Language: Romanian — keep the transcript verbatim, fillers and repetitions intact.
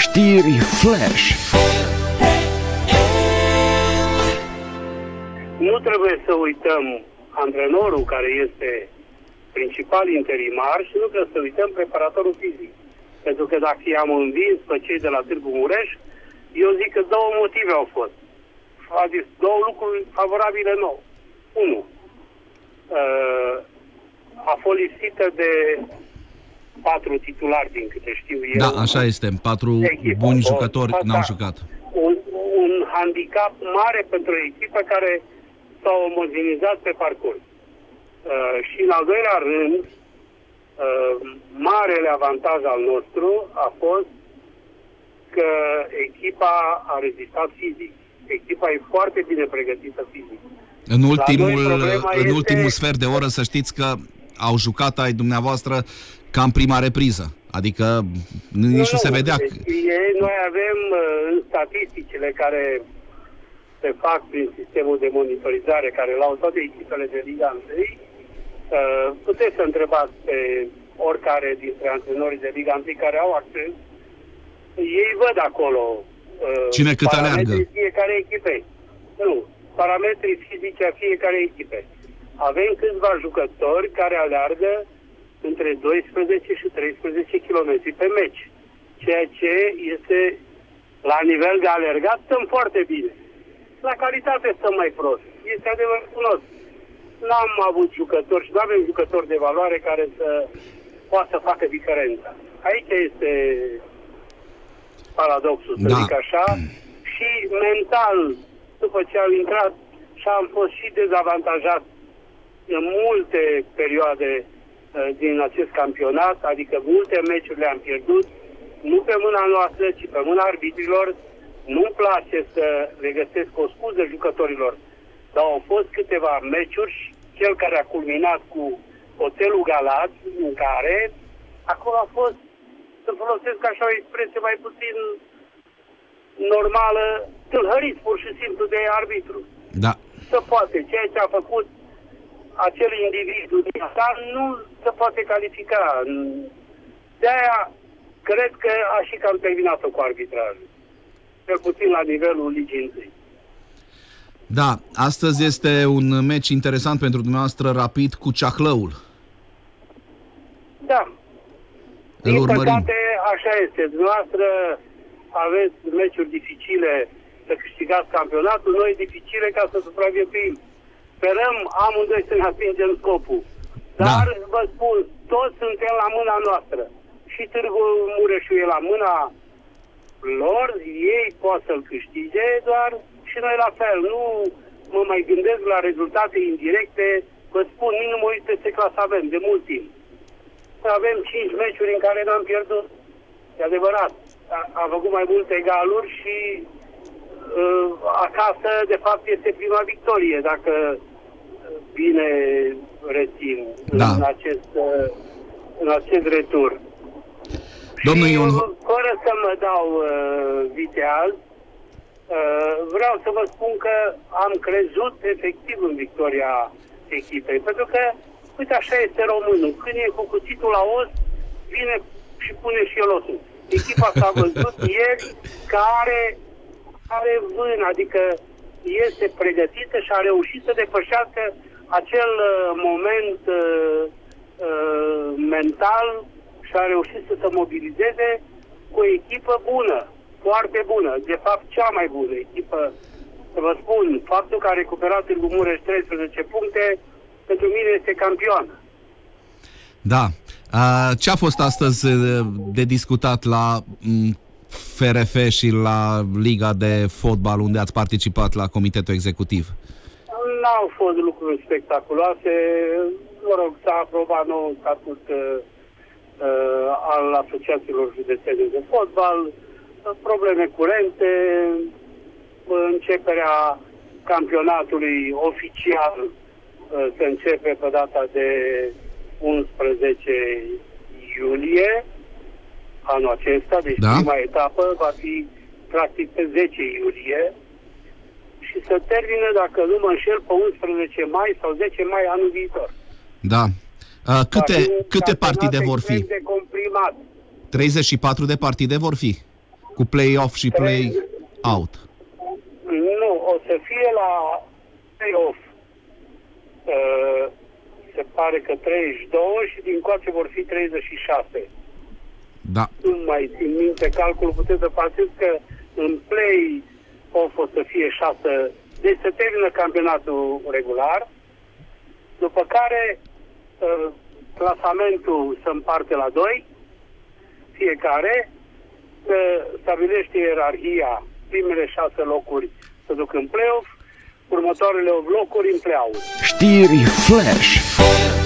Știri Flash. Nu trebuie să uităm antrenorul care este principal interimar și nu trebuie să uităm preparatorul fizic. Pentru că dacă i-am învins pe cei de la Târgu Mureș, eu zic că două motive au fost. A zis două lucruri favorabile nou. Unu, a fost lipsită de patru titulari, din câte știu eu. Da, așa este. Patru echipă. Buni jucători n-au jucat. Un, un handicap mare pentru o echipă care s-a omogenizat pe parcurs. Uh, și în al doilea rând, uh, marele avantaj al nostru a fost că echipa a rezistat fizic. Echipa e foarte bine pregătită fizic. În ultimul, în este... ultimul sfert de oră, să știți că au jucat ai dumneavoastră ca în prima repriză. Adică nici nu, nu se vedea. Deci, noi avem în statisticile care se fac prin sistemul de monitorizare, care l-au toate echipele de Liga unu, puteți să întrebați pe oricare dintre antrenorii de Liga unu care au acces. Ei văd acolo cine cât aleargă. Fiecare echipe. Nu. Parametrii fizice a fiecare echipe. Avem câțiva jucători care aleargă între doisprezece și treisprezece kilometri pe meci. Ceea ce este la nivel de alergat stăm foarte bine. La calitate stăm mai prost. Este adevărat cunosc. N-am avut jucători și nu avem jucători de valoare care să poată să facă diferența. Aici este paradoxul, să da. zic așa. Și mental, după ce au intrat și am fost și dezavantajat în multe perioade uh, din acest campionat, adică multe meciuri le-am pierdut, nu pe mâna noastră, ci pe mâna arbitrilor. Nu-mi place să le găsesc o scuză jucătorilor, dar au fost câteva meciuri și cel care a culminat cu Oțelul Galați, în care acolo a fost, să folosesc așa o expresie mai puțin normală, tâlhărit pur și simplu de arbitru. Da. Se poate. Ceea ce a făcut acel individ din asta nu se poate califica. De-aia cred că a și cam terminat-o cu arbitrajul. Cel puțin la nivelul ligii întâi. Da, astăzi este un meci interesant pentru dumneavoastră, Rapid cu Ceahlăul. Da. Îl Din urmărim. păcate, așa este. Dumneavoastră aveți meciuri dificile să câștigați campionatul, noi dificile ca să supraviețuim. Sperăm amândoi să ne atingem scopul. Dar, da. vă spun, toți suntem la mâna noastră. Și Târgu Mureșul e la mâna lor, ei pot să-l câștige, doar și noi la fel. Nu mă mai gândesc la rezultate indirecte, vă spun, nici nu mă uit peste clasă avem, de mult timp. Avem cinci meciuri în care n-am pierdut. E adevărat. Am făcut mai multe egaluri și uh, acasă, de fapt, este prima victorie, dacă bine rețin da. în, acest, uh, în acest retur. Domnul și Ion... fără să mă dau uh, viteaz, uh, vreau să vă spun că am crezut efectiv în victoria echipei. Pentru că, uite, așa este românul. Când e cu cuțitul la os, vine și pune și el osul. Echipa s-a văzut ieri că are, are vân, adică este pregătită și a reușit să depășească acel uh, moment uh, uh, mental și a reușit să se mobilizeze cu o echipă bună, foarte bună, de fapt cea mai bună echipă. Să vă spun, faptul că a recuperat Târgu Mureș treisprezece puncte, pentru mine este campioană. Da. Ce a fost astăzi de discutat la F R F și la Liga de Fotbal, unde ați participat la Comitetul Executiv? N-au fost lucruri spectaculoase. Mă rog, s-a aprobat nou statut uh, al asociațiilor județene de fotbal, probleme curente, începerea campionatului oficial uh, se începe pe data de unsprezece iulie anul acesta, deci da. prima etapă va fi practic pe zece iulie și se termină, dacă nu mă înșel, pe unsprezece mai sau zece mai anul viitor. Da. Uh, câte câte partide vor fi? De comprimat. treizeci și patru de partide vor fi? Cu play-off și play-out. Nu, o să fie la play-off. Uh, se pare că treizeci și doi și din coace vor fi treizeci și șase. Da. Nu mai țin minte calculul, puteți să faceți că în play-off o să fie șase. Deci se termină campionatul regular, după care uh, clasamentul se împarte la doi, fiecare uh, stabilește ierarhia, primele șase locuri se duc în play-off, următoarele opt locuri în play-out. Știri Flash.